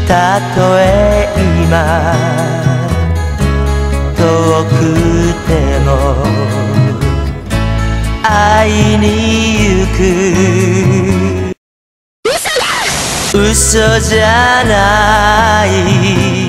たとえ今遠くても会いに行く。嘘じゃない